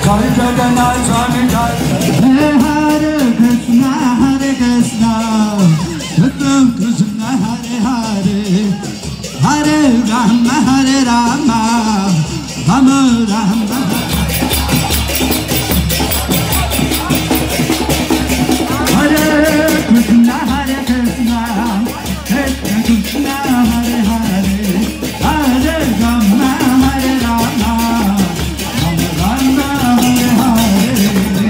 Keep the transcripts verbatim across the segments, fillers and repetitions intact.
Jai Jagannath Swami Jai. Hare Krishna, Hare Krishna, Krishna Krishna, Hare Hare, Hare Rama, Hare Rama, Rama Rama. Hare Krishna, Hare Krishna, Krishna Krishna, Hare Hare, Hare Rama, Hare Rama, Rama Rama, Hare Hare.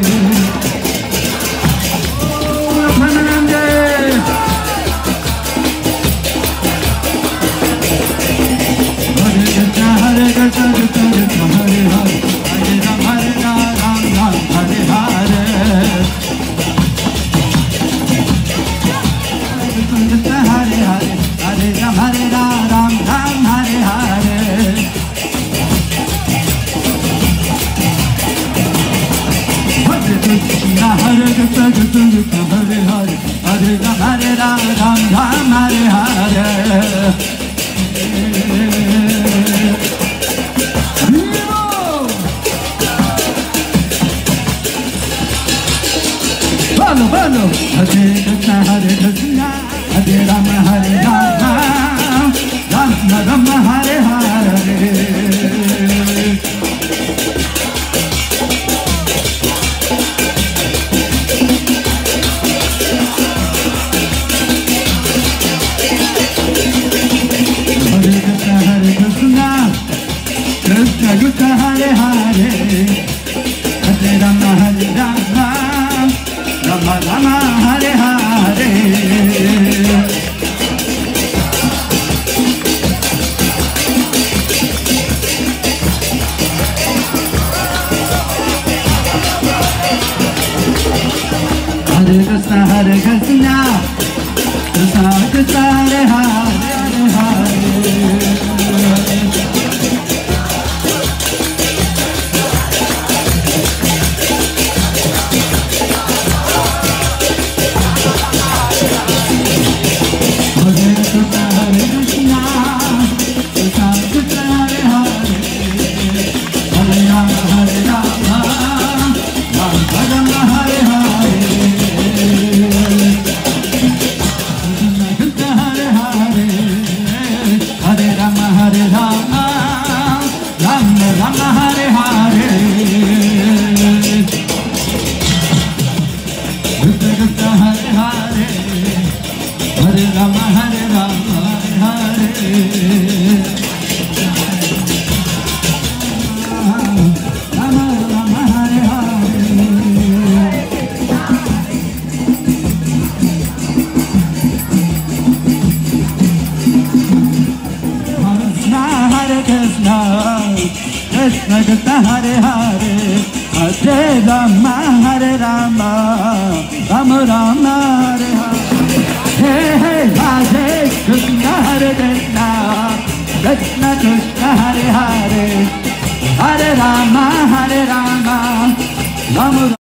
Hare Krishna, Hare Krishna, Hare Rama, Hare Rama, Rama Rama, Hare Hare. Krishna Krishna, Hare Hare, Hare Rama, Hare Rama, Rama Rama, Hare Hare. Hare Krishna, Hare Krishna, Krishna Krishna, Hare Hare, Hare Hare. Krishna Krishna, Hare Hare, Hare Rama, Hare Rama, Rama Rama, Hare Hare. Hey hey, Hare Krishna, Hare Krishna, Krishna Krishna, Hare Hare, Hare Rama, Hare Rama, Rama.